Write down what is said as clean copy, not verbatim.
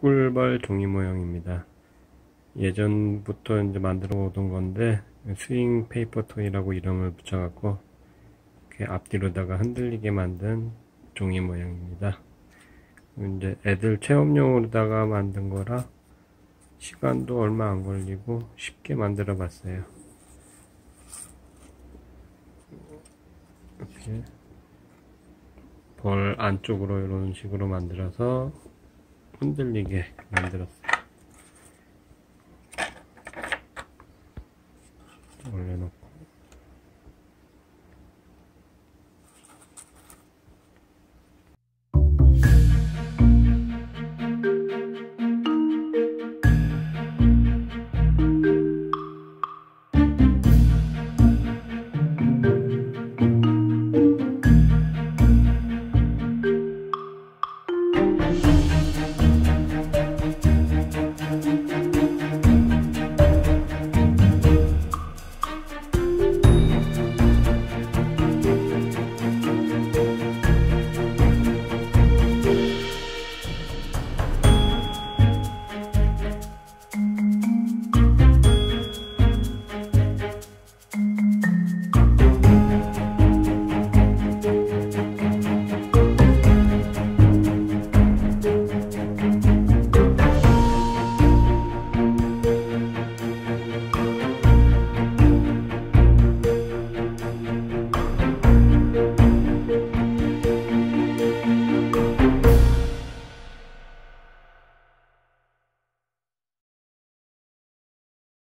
꿀벌 종이 모양입니다. 예전부터 이제 만들어 오던 건데, 스윙 페이퍼 토이라고 이름을 붙여갖고, 이렇게 앞뒤로다가 흔들리게 만든 종이 모양입니다. 이제 애들 체험용으로다가 만든 거라, 시간도 얼마 안 걸리고 쉽게 만들어 봤어요. 이렇게 벌 안쪽으로 이런 식으로 만들어서 흔들리게 만들었어요. 올려놓고